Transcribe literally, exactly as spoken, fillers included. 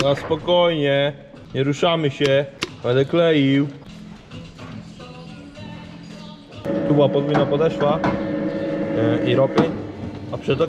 No spokojnie, nie ruszamy się. Będę kleił. Tu była podwójna podeszwa yy, i ropień, a przed